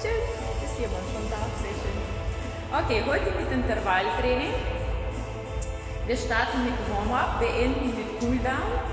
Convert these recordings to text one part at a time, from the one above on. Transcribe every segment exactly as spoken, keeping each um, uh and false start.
schön. Ist jemand schon da? Sehr schön. Okay, heute mit Intervalltraining. Wir starten mit Warm-up, beenden mit Cooldown.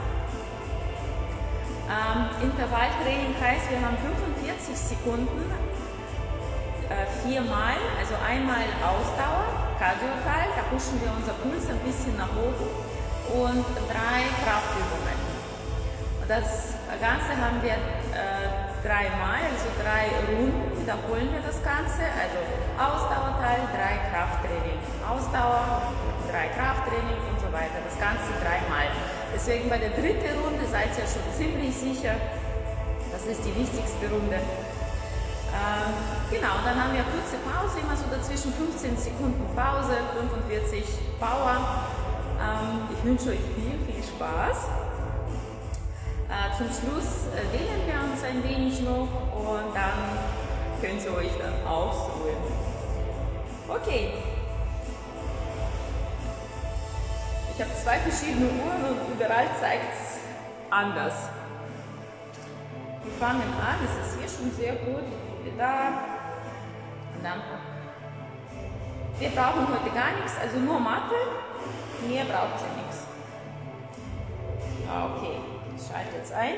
Ähm, Intervalltraining heißt, wir haben fünfundvierzig Sekunden, äh, viermal, also einmal Ausdauer, Cardio-Teil, da pushen wir unser Puls ein bisschen nach oben und drei Kraftübungen. Und das Ganze haben wir äh, dreimal, also drei Runden, wiederholen wir das Ganze, also Ausdauerteil, drei Krafttraining, Ausdauer, drei Krafttraining und so weiter, das Ganze dreimal. Deswegen bei der dritten Runde seid ihr schon ziemlich sicher, das ist die wichtigste Runde. Ähm, genau, dann haben wir eine kurze Pause, immer so dazwischen fünfzehn Sekunden Pause, fünfundvierzig Power. Ähm, ich wünsche euch viel, viel Spaß. Äh, zum Schluss äh, dehnen wir uns ein wenig noch und dann könnt ihr euch dann ausruhen. Okay. Ich habe zwei verschiedene Uhren und überall zeigt es anders. Wir fangen an, es ist hier schon sehr gut. Da. Und dann. Wir brauchen heute gar nichts, also nur Matte. Mehr braucht ihr nichts. Okay, ich schalte jetzt ein.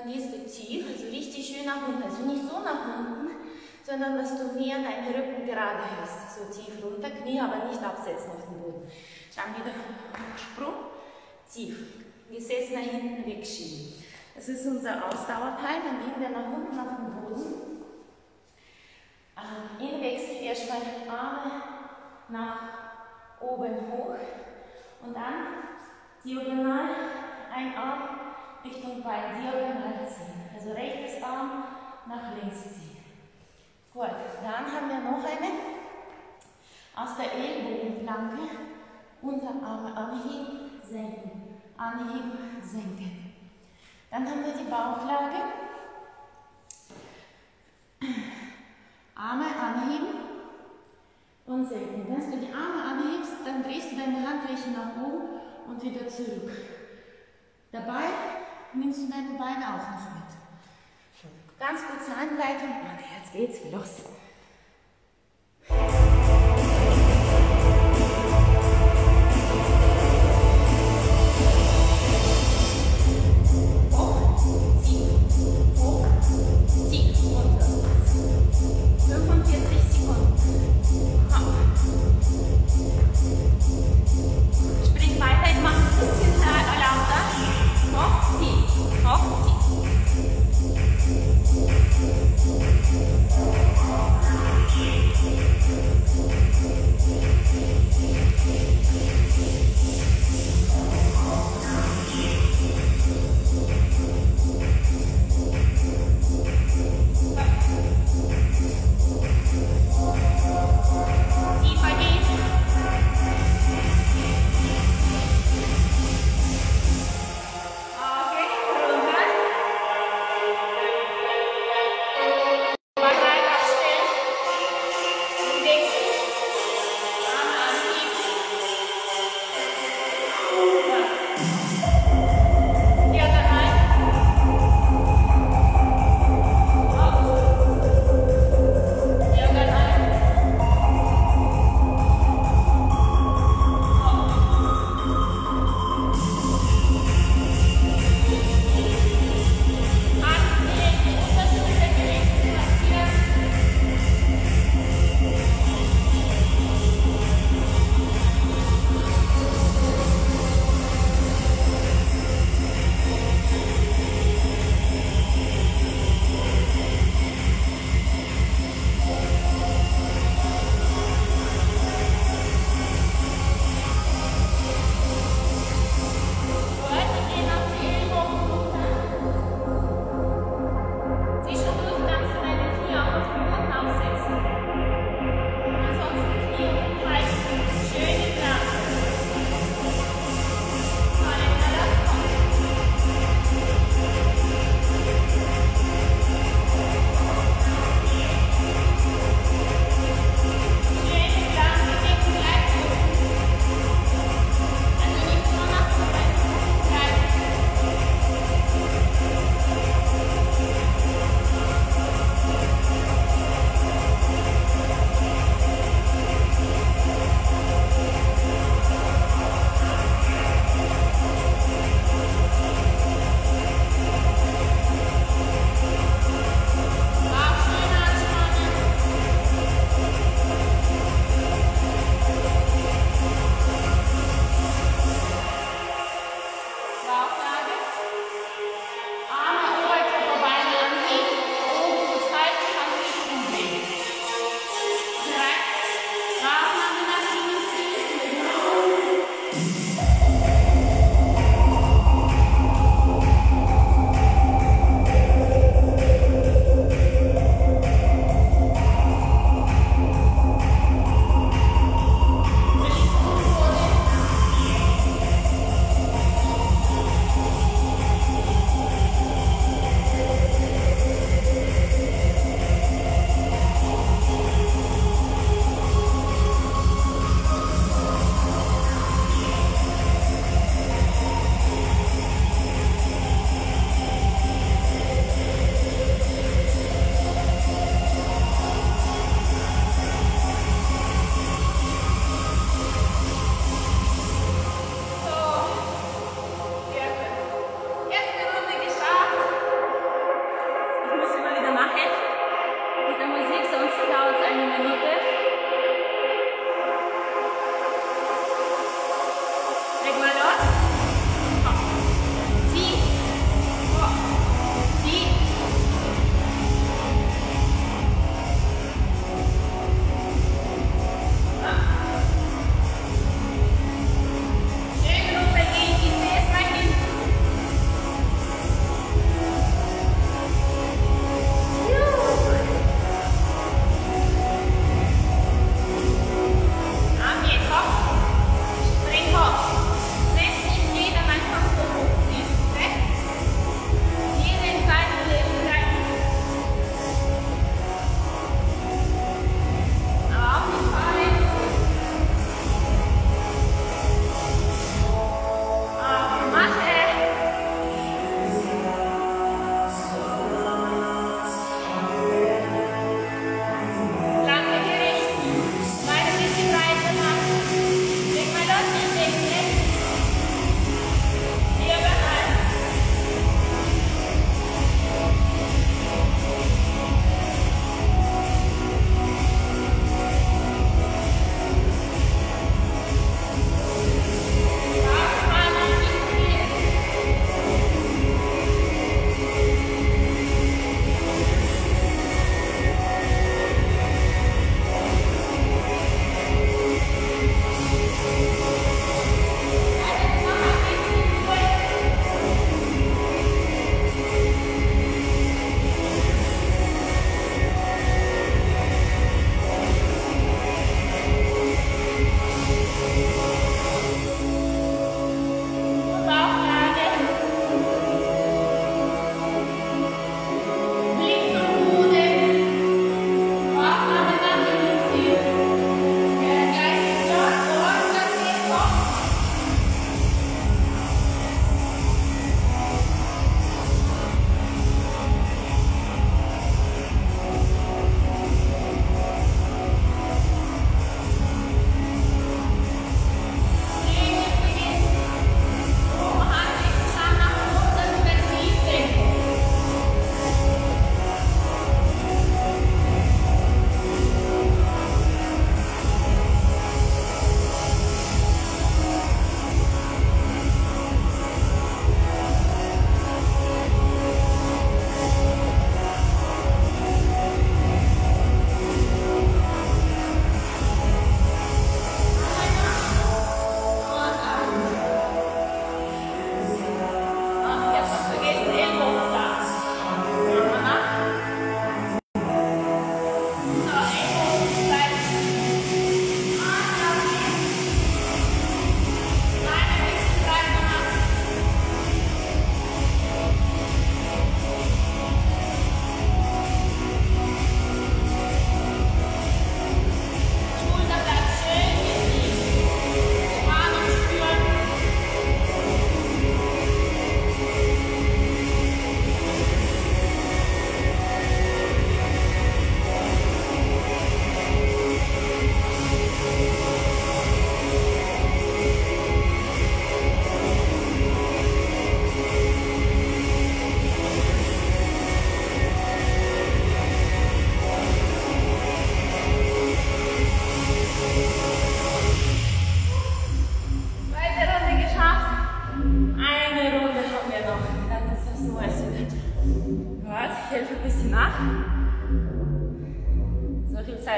gehst du tief, also richtig schön nach unten. Also nicht so nach unten, sondern dass du mehr deinen Rücken gerade hast. So tief runter, Knie aber nicht absetzen auf den Boden. Dann wieder Sprung, tief. Gesäß nach hinten wegschieben. Das ist unser Ausdauerteil. Dann gehen wir nach unten auf den Boden. Im Wechsel erstmal Arme nach oben hoch und dann diagonal ein Arm Richtung Bein, diagonal ziehen. Also rechtes Arm nach links ziehen. Gut, dann haben wir noch eine aus der Ellbogenplanke. Unterarme anheben, senken, anheben, senken. Dann haben wir die Bauchlage. Arme anheben und senken. Wenn du die Arme anhebst, dann drehst du deine Handflächen nach oben und wieder zurück. Dabei nimmst du deine Beine auch noch mit. Ganz kurze Anleitung und jetzt geht's los. Hoch, tief.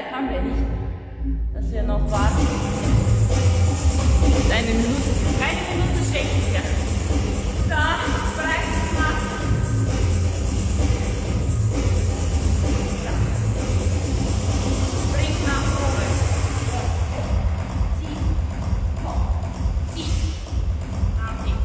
Zeit haben wir nicht, dass wir noch warten. Eine Minute, eine Minute schenken wir. Da, bereit gemacht. Ja. Bring nach oben. Zieh. Hoch. Zieh. Nach links.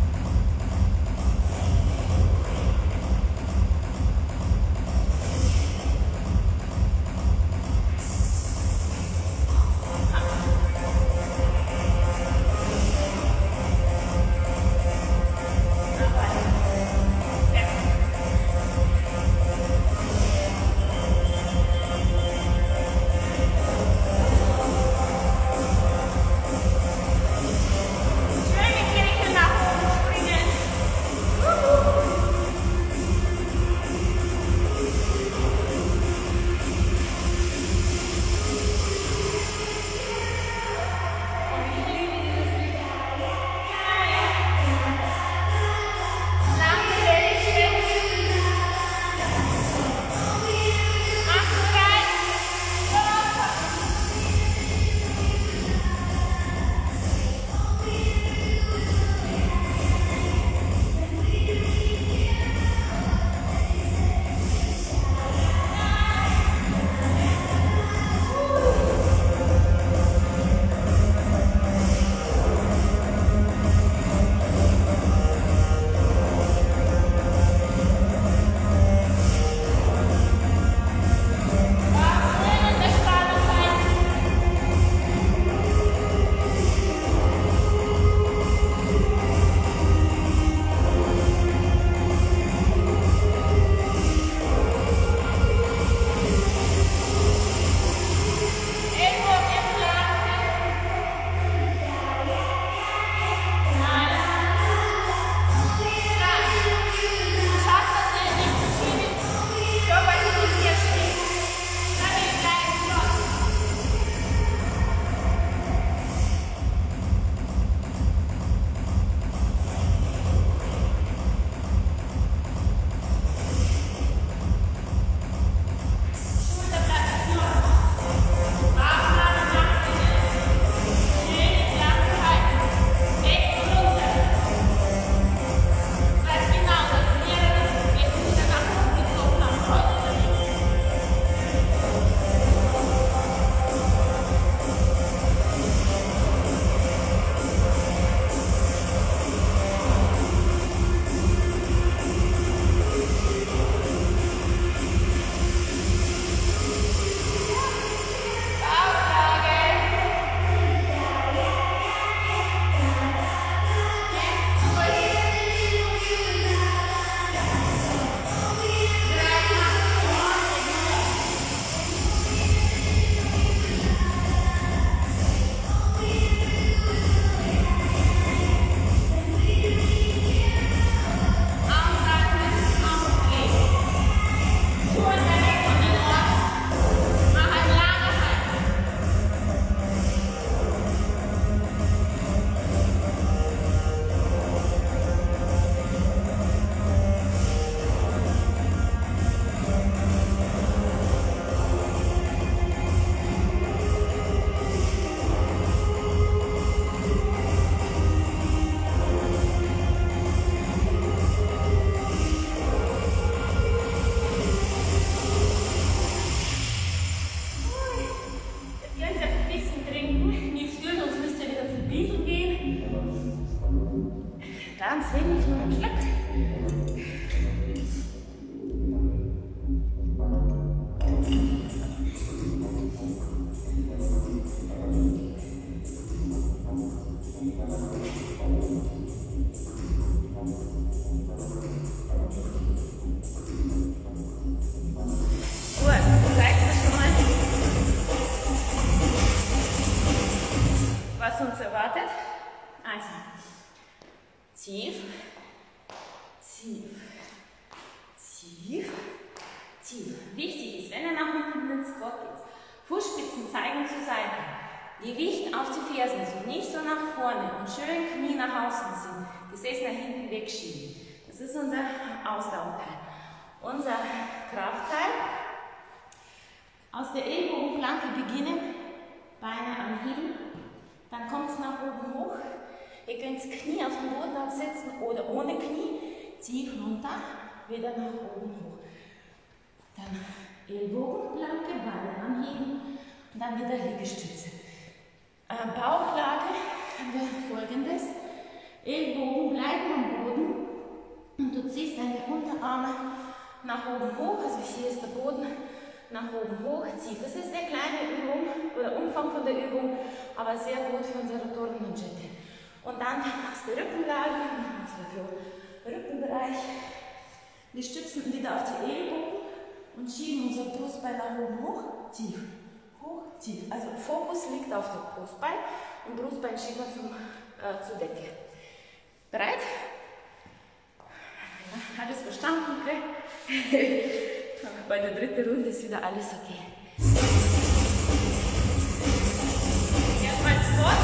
Ganz wenig, nur einen Schluck. Was uns erwartet? Also, tief, tief, tief, tief. Wichtig ist, wenn ihr nach unten in den Squat geht, Fußspitzen zeigen zur Seite, Gewicht auf die Fersen, so nicht so nach vorne und schön Knie nach außen ziehen, Gesäß nach hinten wegschieben. Das ist unser Ausdauerteil. Unser Kraftteil, Aus der Ellbogenplanke beginnen, Beine anheben, dann kommt es nach oben hoch. Ihr könnt das Knie auf den Boden aufsetzen oder ohne Knie, tief runter, wieder nach oben hoch. Dann Ellbogenplanke, Beine anheben und dann wieder Liegestütze. Äh, Bauchlage haben wir folgendes. Ellbogen bleiben am Boden und du ziehst deine Unterarme nach oben hoch, also hier ist der Boden, nach oben hoch zieht. Das ist eine kleine Übung oder Umfang von der Übung, aber sehr gut für unsere Rotorenmanschette. Und dann machst du Rückenlage, also für Rückenbereich. Wir stützen wieder auf die Ellbogen und schieben unser Brustbein nach oben hoch, tief, hoch, tief. Also Fokus liegt auf dem Brustbein und Brustbein schieben wir zum, äh, zur Decke. Bereit? Ja, alles verstanden? Okay? Bei der dritten Runde ist wieder alles okay. Erstmal Spot.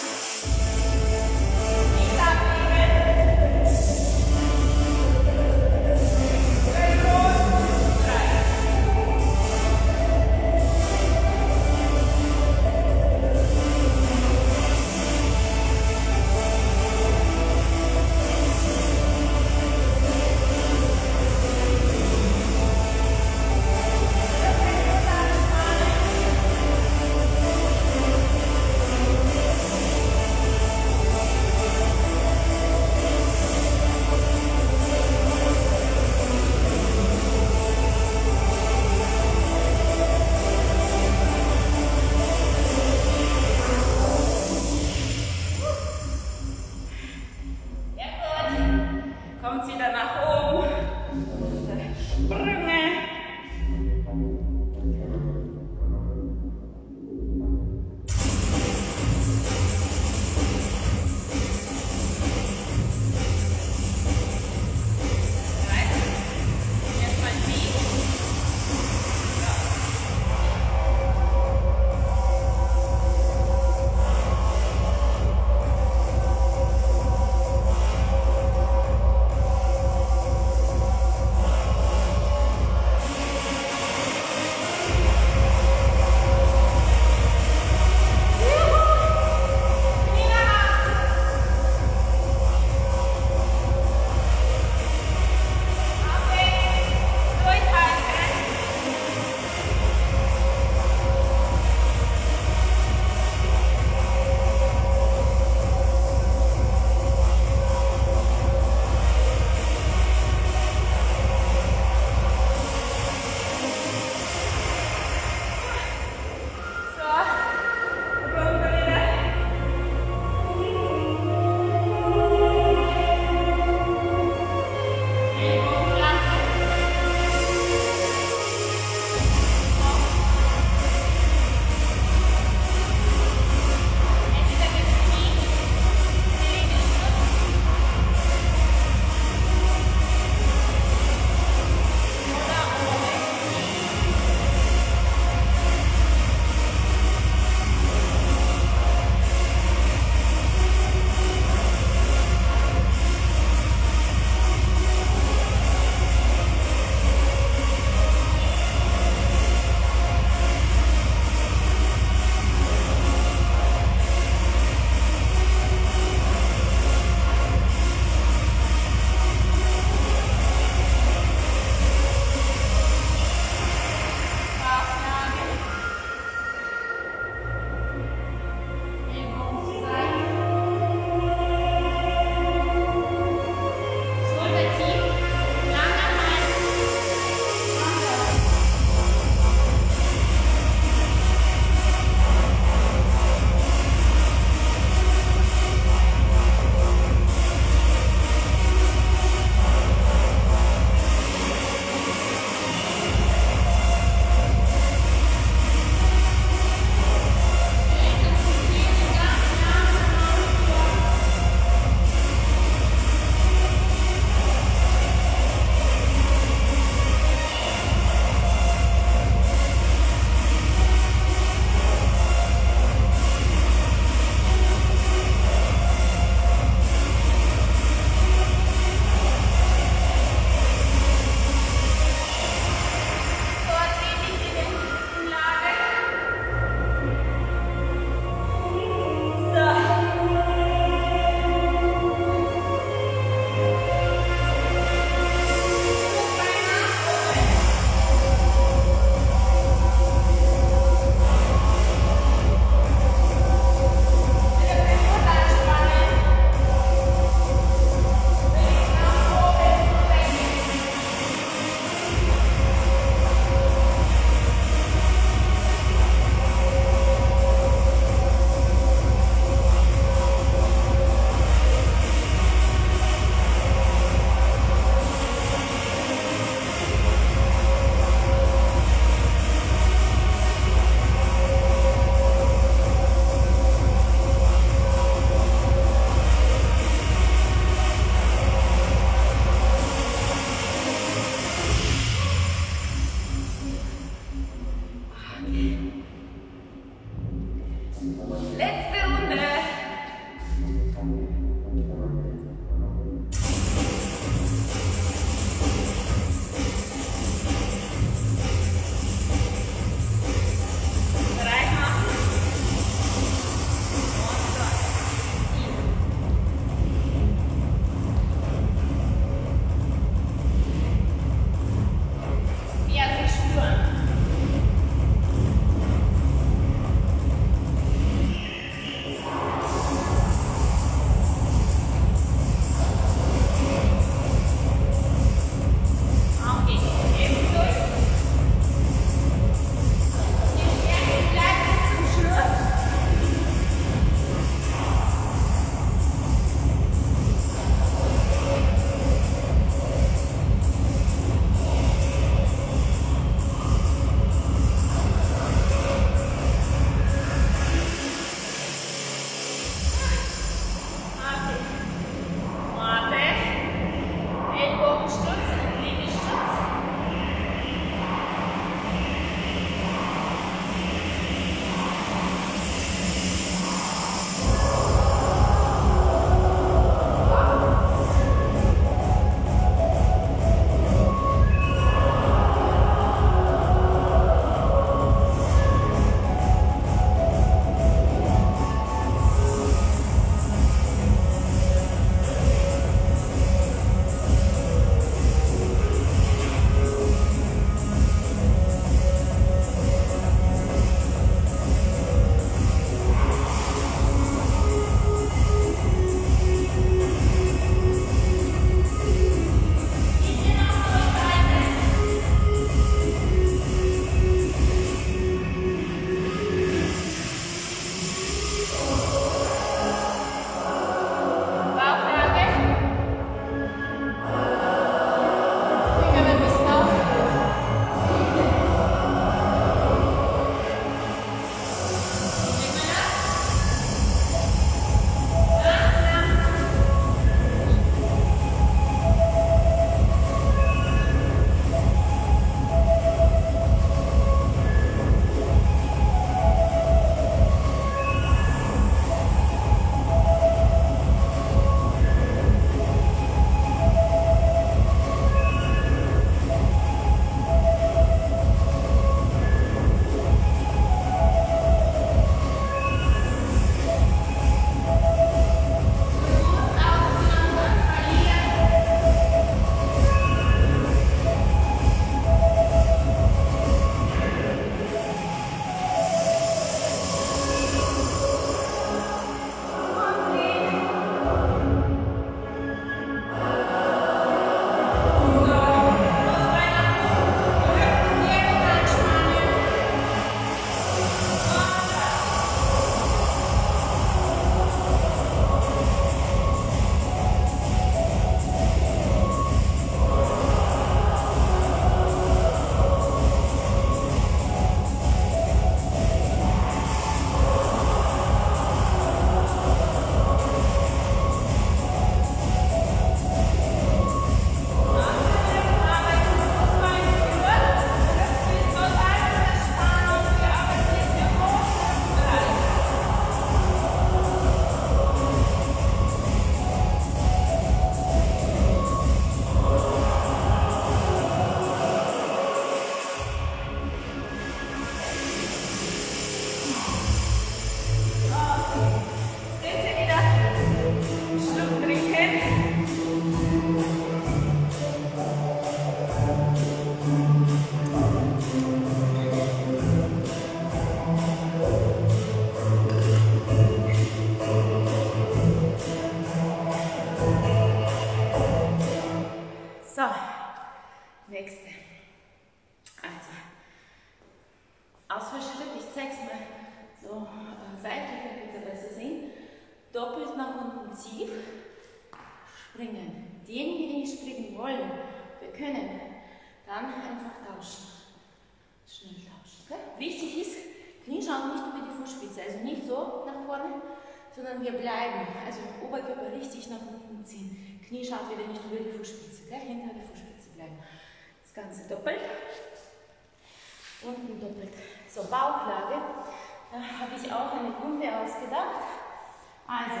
Ausfallschritt, ich zeige es mal so äh, seitlich, damit ihr besser sehen. Doppelt nach unten tief, springen. Diejenigen, die nicht springen wollen, wir können dann einfach tauschen. Schnell tauschen. Okay? Wichtig ist, Knie schauen nicht über die Fußspitze, also nicht so nach vorne, sondern wir bleiben. Also Oberkörper richtig nach unten ziehen. Knie schaut wieder nicht über die Fußspitze, okay? Hinter der Fußspitze bleiben. Das Ganze doppelt. Unten doppelt. So, Bauchlage. Da habe ich auch eine Pumpe ausgedacht. Also,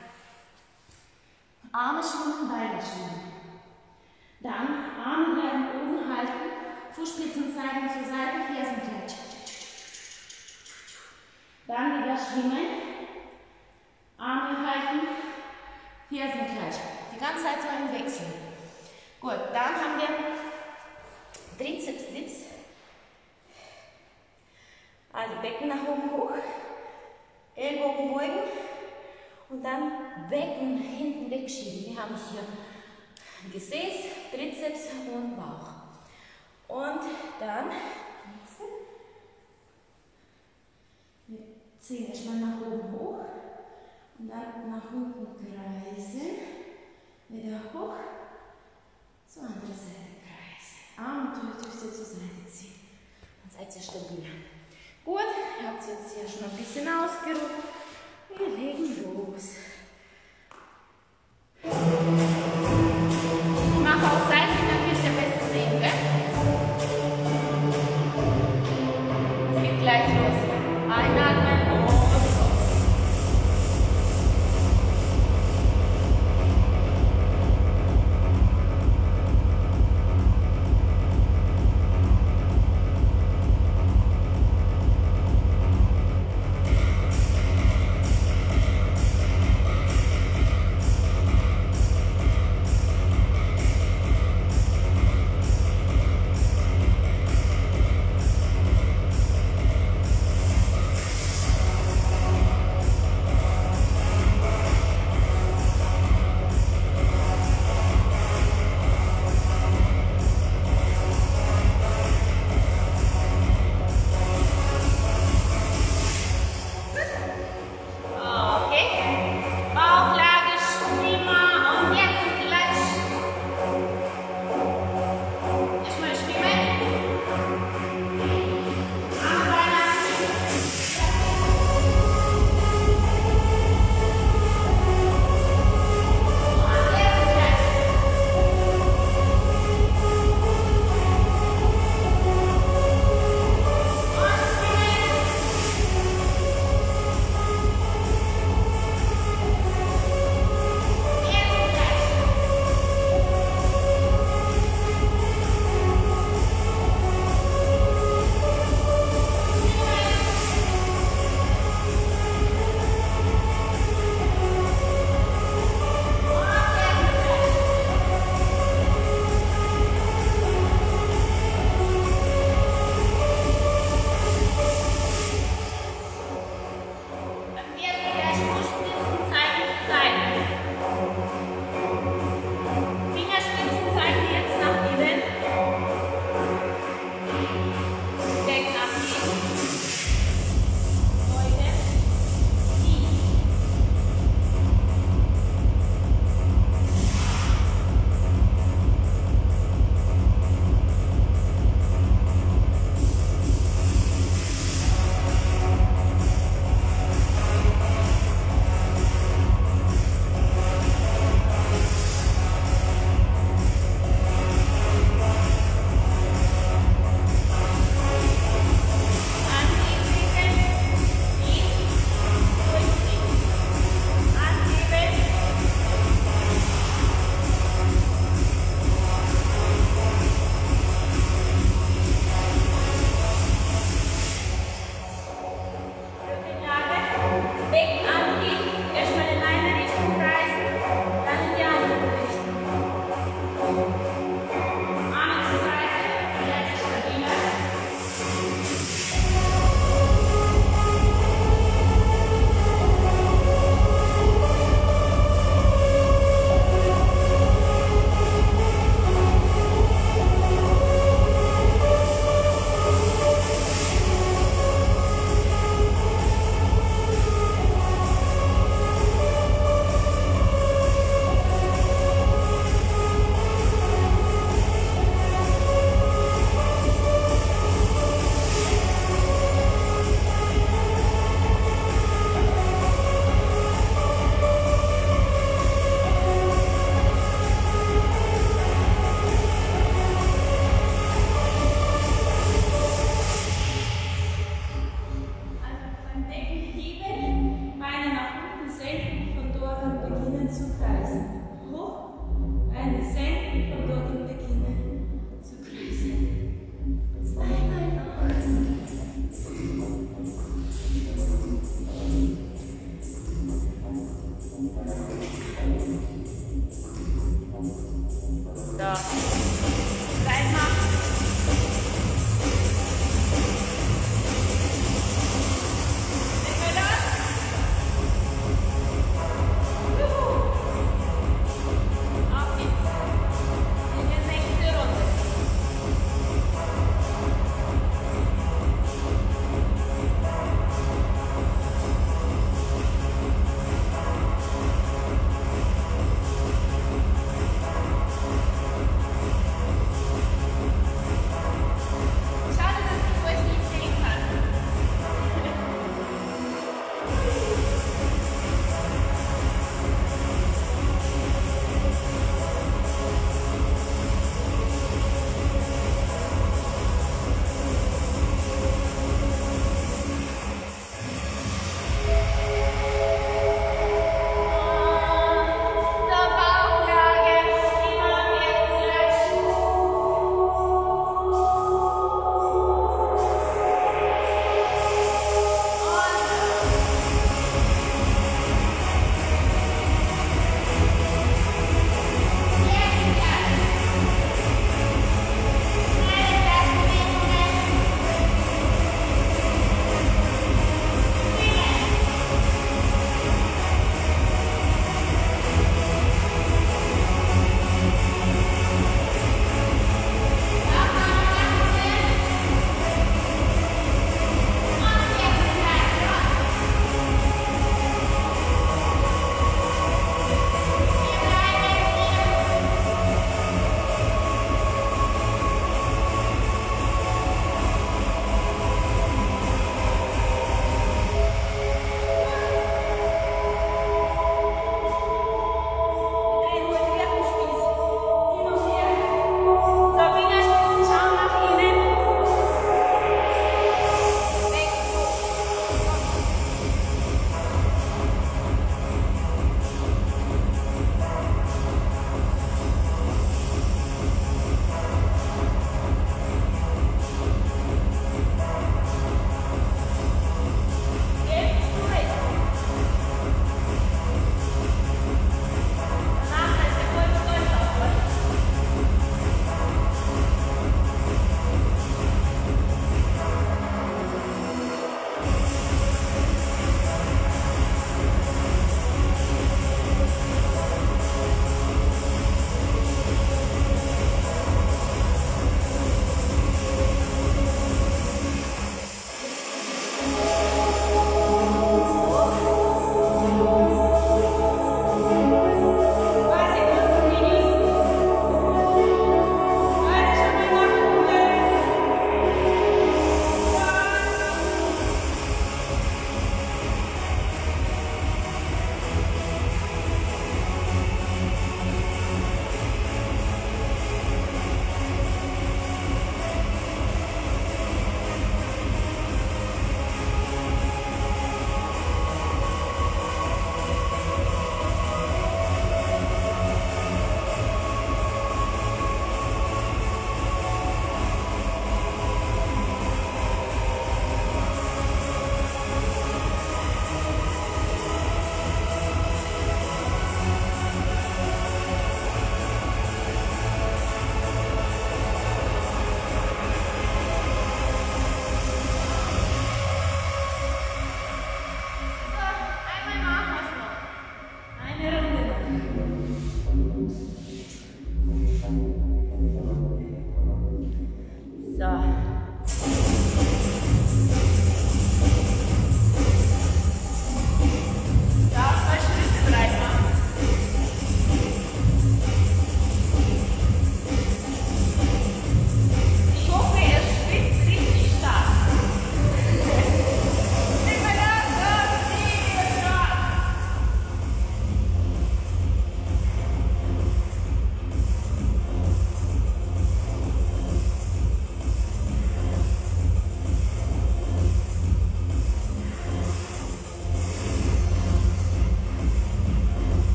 Arme schwingen, Beine schwingen. Dann Arme bleiben oben halten, Fußspitzen zeigen zur Seite, Fersenklatsch. Dann wieder schwingen, Arme halten, Fersenklatsch. Die ganze Zeit so einen Wechsel. Gut, dann haben wir Trizeps, Dips. Also Becken nach oben hoch, Ellbogen beugen und dann Becken hinten wegschieben. Wir haben hier Gesäß, Trizeps und Bauch. Und dann wir ziehen erstmal nach oben hoch und dann nach unten kreisen, wieder hoch, zur anderen Seite kreisen. Arm und Hüfte zur Seite ziehen. Dann seid ihr stabil. Gut, ihr habt jetzt hier schon ein bisschen ausgeruht. Wir legen los. Ich mache auch seitlich, dann könnt ihr besser sehen, gell? Es geht gleich los. Einatmen und los.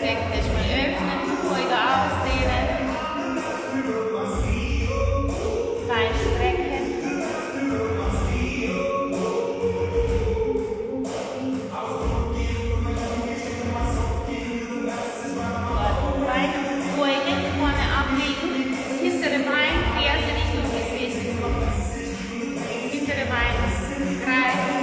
Rückendecken erstmal öffnen, ruhig ausdehnen. Bein strecken. Bein beugen, vorne ablegen. Hintere Bein, Ferse nicht um Gesäß kommen. Hintere Bein greifen.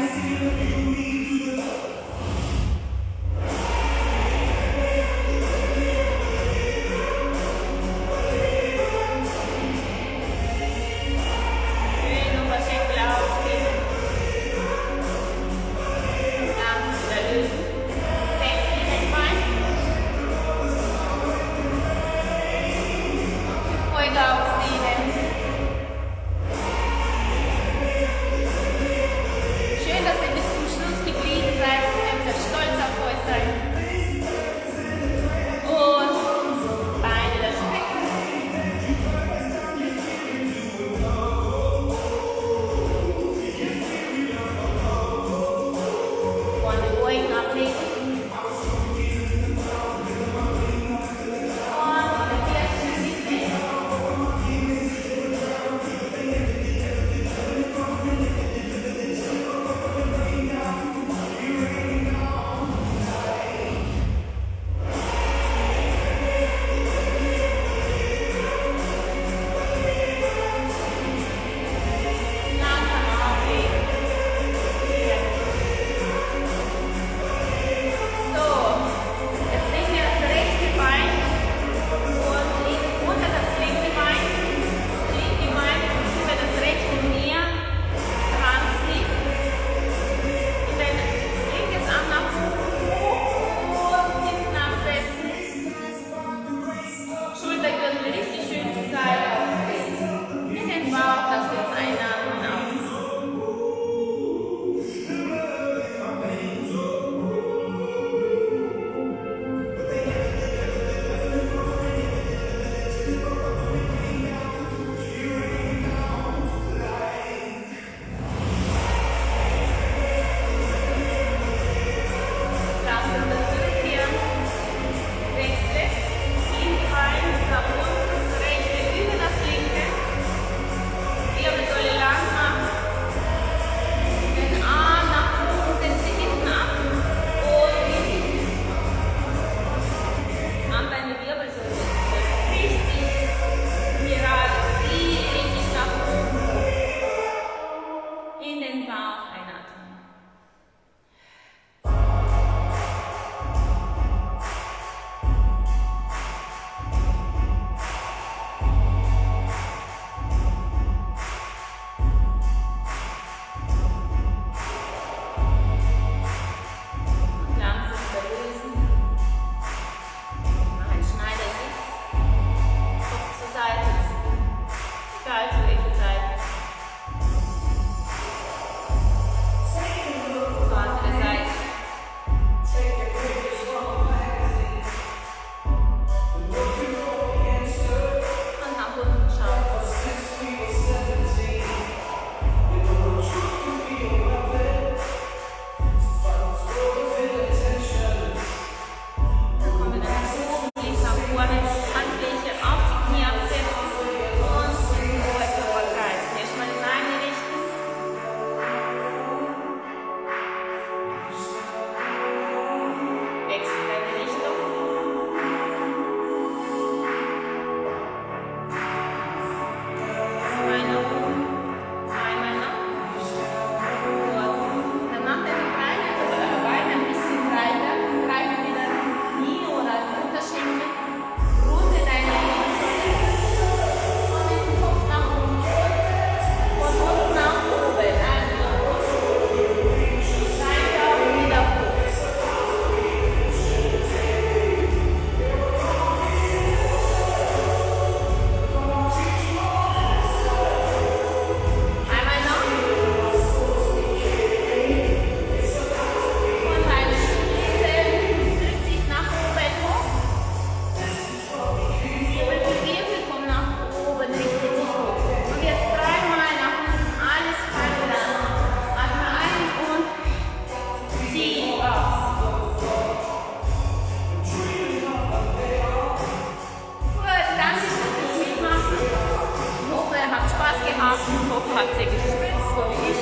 gehabt, im Kopf hat sie geschwitzt, so wie